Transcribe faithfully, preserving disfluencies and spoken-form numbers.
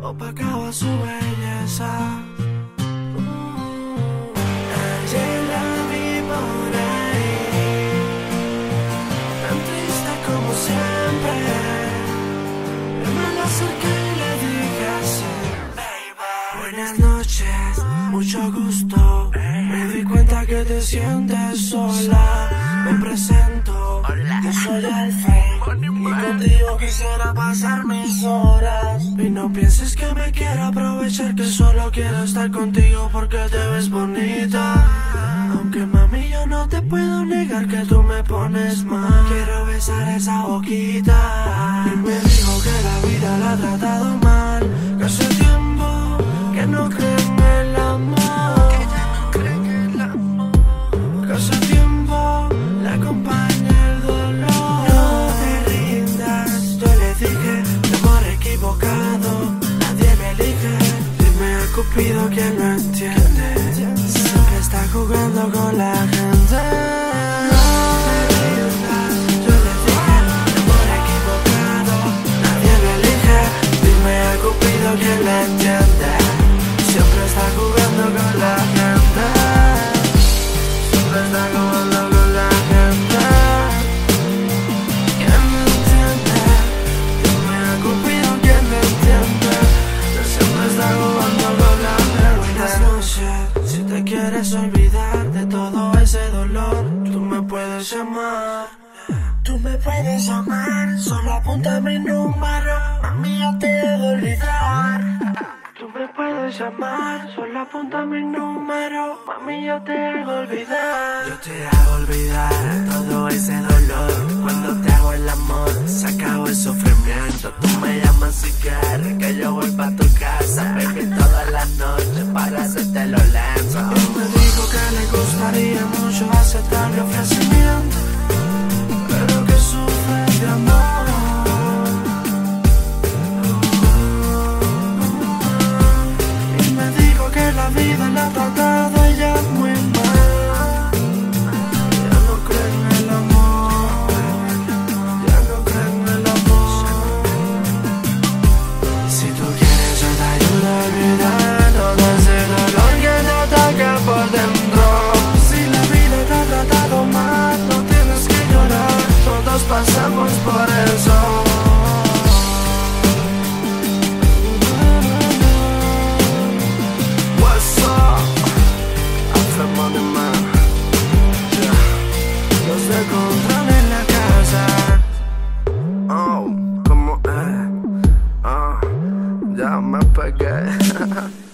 opacaba su belleza. Ayer la vi por ahí, tan triste como siempre. Yo me la acerqué y le dije así: buenas noches, mucho gusto. Me di cuenta que te sientes sola. Me presento, yo soy Alfred, y contigo quisiera pasar mis horas. Y no pienses que me quiero aprovechar, que solo quiero estar contigo porque te ves bonita. Aunque mami yo no te puedo negar que tú me pones mal. Quiero besar esa boquita. Y me dijo que la vida la ha tratado mal, que hace tiempo que no cree en el amor, que ya no cree en el amor, que hace tiempo la acompaña el dolor. No te rindas, yo le dije, mi amor equivocado, nadie me elige. Dime a Cupido quién lo entiende, siempre está jugando con la gente. No te rindas, yo le dije, mi amor equivocado, nadie me elige. Dime a Cupido quién lo entiende, siempre está jugando con la gente. Siempre está jugando con la gente. ¿Quién me entiende? Dime a Cupido quién me entiende, que siempre está jugando con la gente. Buenas noches, si te quieres olvidar de todo ese dolor, tú me puedes llamar. Tú me puedes llamar, solo apunta mi número, mami yo te hago olvidar. Tú me puedes llamar, solo apunta mi número, mami yo te hago olvidar. Yo te hago olvidar todo ese dolor, cuando te hago el amor, se acabó el sufrimiento. Tú me llamas si quieres que yo vuelva a tu casa, baby, todas las noches para hacerte lo lento. Él me dijo que le gustaría mucho aceptar mi ofrecimiento, pero que sufre de amor. La vida la ha tratado ella muy mal. Ya no cree en el amor, ya no cree en el amor. Si tú quieres yo te ayudo a olvidar todo ese dolor que te ataca por dentro. Si la vida te ha tratado mal, no tienes que llorar, todos pasamos por eso. Control en la casa. Oh, como es. Oh, ya me pegué.